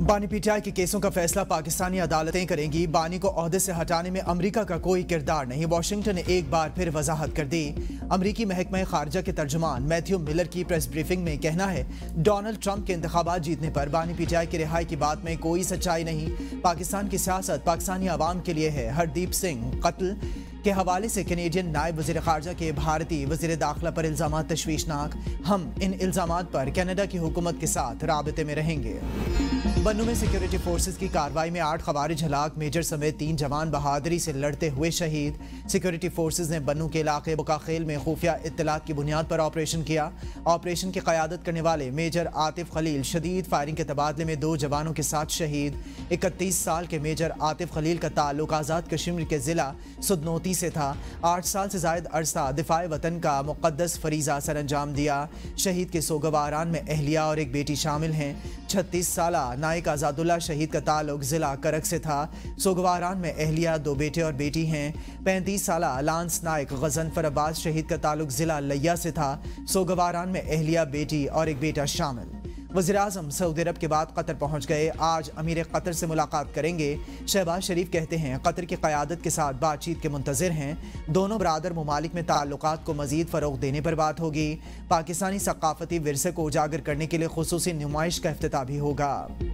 बानी पीटीआई के केसों का फैसला पाकिस्तानी अदालतें करेंगी। बानी को ओहदे से हटाने में अमेरिका का कोई किरदार नहीं। वाशिंगटन ने एक बार फिर वजाहत कर दी। अमेरिकी महकमा खारजा के तर्जुमान मैथ्यू मिलर की प्रेस ब्रीफिंग में कहना है, डोनाल्ड ट्रंप के इंतखाबात जीतने पर बानी पीटीआई की रिहाई की बात में कोई सच्चाई नहीं। पाकिस्तान की सियासत पाकिस्तानी आवाम के लिए है। हरदीप सिंह कत्ल के हवाले से कैनेडियन नायब वज़ीर ख़ारजा के भारतीय वज़ीर दाखिला पर इल्ज़ाम तशवीशनाक। हम इन इल्ज़ाम पर कनाडा की हुकूमत के साथ राबते में रहेंगे। बन्नू में सिक्योरिटी फोर्सेस की कार्रवाई में 8 खवारिज हलाक, मेजर समेत 3 जवान बहादुरी से लड़ते हुए शहीद। सिक्योरिटी फोर्सेस ने बन्नू के इलाके बुकाखेल में खुफिया इत्तलात की बुनियाद पर ऑपरेशन किया। ऑपरेशन की क़यादत करने वाले मेजर आतिफ खलील शदीद फायरिंग के तबादले में 2 जवानों के साथ शहीद। 31 साल के मेजर आतिफ खलील का ताल्लुक आज़ाद कश्मीर के ज़िला सुदनोती से था। 8 साल से ज़ायद अरसा दिफाए वतन का मुक़द्दस फरीज़ा सर अंजाम दिया। शहीद के सोगवारान में अहलिया और एक बेटी शामिल हैं। 36 साला नायक आज़ादुल्ला शहीद का ताल्लुक ज़िला करक से था। सोगवारान में अहलिया, 2 बेटे और बेटी हैं। 35 साला लांस नायक गजनफर अब्बास शहीद का ताल्लुक ज़िला लिया से था। सोगवारान में अहलिया, बेटी और एक बेटा शामिल। वज़ीर-ए-आज़म सऊदी अरब के बाद कतर पहुँच गए। आज अमीर कतर से मुलाकात करेंगे। शहबाज शरीफ कहते हैं कतर की क़यादत के साथ बातचीत के मुंतज़िर हैं। दोनों बरादर ममालिक में ताल्लुकात को मज़ीद फ़रोग़ देने पर बात होगी। पाकिस्तानी सक़ाफ़ती विरसे को उजागर करने के लिए ख़ुसूसी नुमाइश का इफ्तिताह भी होगा।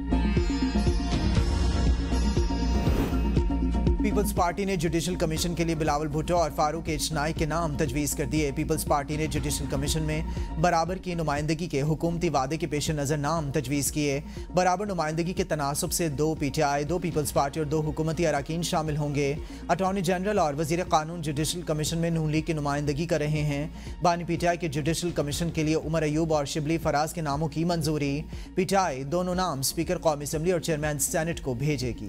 पीपल्स पार्टी ने जुडिशल कमीशन के लिए बिलावल भुट्टो और फारूक एचनाई के नाम तजवीज़ कर दिए। पीपल्स पार्टी ने जुडिशल कमीशन में बराबर की नुमाइंदगी के हुकूमती वादे के पेश नज़र नाम तजवीज़ किए। बराबर नुमाइंदगी के तनासब से 2 पीटीआई, 2 पीपल्स पार्टी और 2 हुकूमती अरकान शामिल होंगे। अटॉर्नी जनरल और वज़ीर कानून जुडिशल कमीशन में नून लीग की नुमाइंदगी कर रहे हैं। बानी पीटीआई के जुडिशल कमीशन के लिए उमर अयूब और शिबली फराज के नामों की मंजूरी। पीटीआई दोनों नाम स्पीकर कौमी असम्बली और चेयरमैन सेनेट को भेजेगी।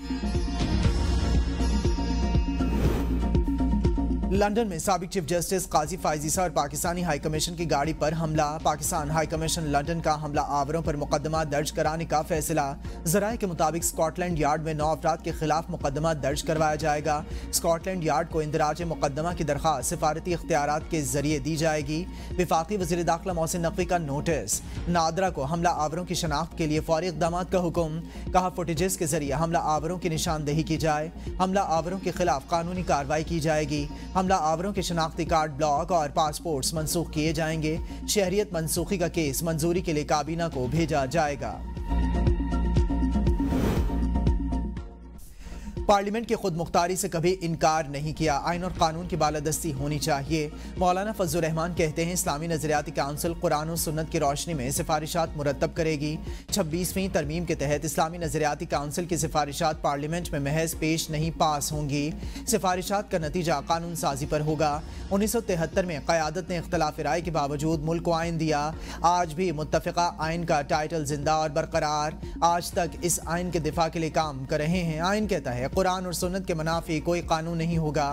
लंदन में साबिक चीफ जस्टिस काजी फायजीसा और पाकिस्तानी हाई कमीशन की गाड़ी पर हमला। पाकिस्तान हाई कमीशन लंदन का हमला आवरों पर मुकदमा दर्ज कराने का फैसला। ज़राए के मुताबिक स्कॉटलैंड यार्ड में 9 अफराद के खिलाफ मुकदमा दर्ज करवाया जाएगा। स्कॉटलैंड यार्ड को इंदराज मुकदमा की दरख्वास्त सिफारती इख्तियारात के जरिए दी जाएगी। वफाकी वज़ीर दाखिला मोहसिन नकवी का नोटिस। नादरा को हमला आवरों की शनाख्त के लिए फौरी इक़दाम का हुक्म। कहा फुटेजेस के जरिए हमला आवरों की निशानदेही की जाए। हमला आवरों के खिलाफ कानूनी कार्रवाई की जाएगी। हमला आवरों के शनाख्ती कार्ड ब्लॉक और पासपोर्ट्स मनसूख किए जाएंगे। शहरियत मनसूखी का केस मंजूरी के लिए काबीना को भेजा जाएगा। पार्लियामेंट की खुद मुख्तारी से कभी इनकार नहीं किया। आइन और कानून की बालादस्ती होनी चाहिए। मौलाना फजलुर रहमान कहते हैं इस्लामी नजरियाती काउंसिल कुरान और सुन्नत की रोशनी में सिफारिशात मुरतब करेगी। 26वीं तरमीम के तहत इस्लामी नजरियाती काउंसिल की सिफारिशात पार्लियामेंट में महज पेश नहीं पास होंगी। सिफारिशात का नतीजा कानून साजी पर होगा। 1973 में क़यादत ने इख्तलाफ राय के बावजूद मुल्क को आइन दिया। आज भी मुत्तफ़िका आइन का टाइटल जिंदा और बरकरार। आज तक इस आइन के दिफा के लिए काम कर रहे हैं। आइन कहता है कुरान और सुन्नत के मुनाफी कोई कानून नहीं होगा।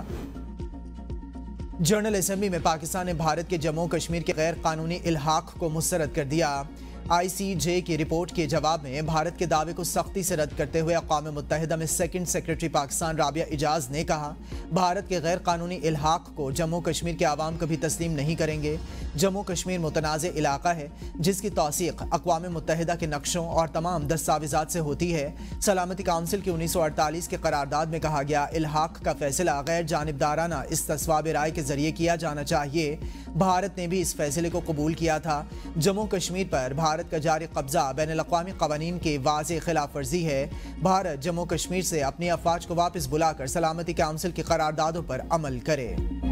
जनरल असेंबली में पाकिस्तान ने भारत के जम्मू कश्मीर के गैर कानूनी इल्हाक को मुस्तरद कर दिया। ICJ की रिपोर्ट के जवाब में भारत के दावे को सख्ती से रद्द करते हुए अक़वाम मुत्तहिदा में सेकंड सेक्रेटरी पाकिस्तान राबिया इजाज़ ने कहा भारत के गैर कानूनी इल्हाक को जम्मू कश्मीर के आवाम कभी तस्लीम नहीं करेंगे। जम्मू कश्मीर मुतनाज़ इलाका है जिसकी तौसीक़ अक़वाम मुत्तहिदा के नक्शों और तमाम दस्तावेज़ात से होती है। सलामती काउंसिल की 1948 के करारदाद में कहा गया इल्हाक का फैसला गैर जानिबदाराना इस्तिस्वाब राय के जरिए किया जाना चाहिए। भारत ने भी इस फैसले को कबूल किया था। जम्मू कश्मीर पर भारत का जारी कब्जा बैनुल-अक़वामी क़वानीन के वाज़ेह खिलाफ वर्जी है। भारत जम्मू कश्मीर से अपनी अफ़वाज को वापस बुलाकर सलामती काउंसिल की करारदादों पर अमल करे।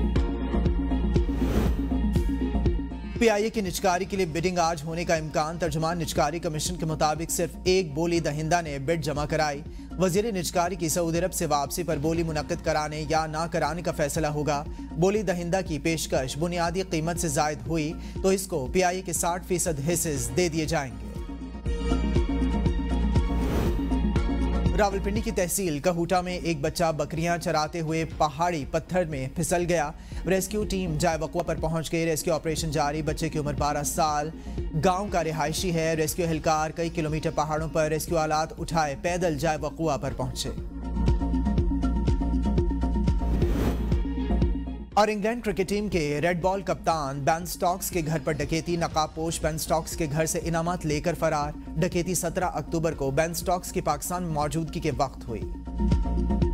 PIA की निजकारी के लिए बिडिंग आज होने का इम्कान। तर्जुमान निजकारी कमीशन के मुताबिक सिर्फ एक बोली दहिंदा ने बिड जमा कराई। वज़ीर निजकारी की सऊदी अरब से वापसी पर बोली मुनक्किद कराने या ना कराने का फैसला होगा। बोली दहिंदा की पेशकश बुनियादी कीमत से जायद हुई तो इसको PIA के 60% हिस्से दे दिए जाएंगे। रावलपिंडी की तहसील कहूटा में एक बच्चा बकरियां चराते हुए पहाड़ी पत्थर में फिसल गया। रेस्क्यू टीम जाए वक़्वा पर पहुंच गई। रेस्क्यू ऑपरेशन जारी। बच्चे की उम्र 12 साल। गांव का रिहायशी है। रेस्क्यू एहलकार कई किलोमीटर पहाड़ों पर रेस्क्यू आलात उठाए पैदल जाए वक़्वा पर पहुंचे। और इंग्लैंड क्रिकेट टीम के रेड बॉल कप्तान बेन स्टोक्स के घर पर डकैती। नकाबपोश बेन स्टोक्स के घर से इनामात लेकर फरार। डकैती 17 अक्टूबर को बेन स्टोक्स की पाकिस्तान में मौजूदगी के वक्त हुई।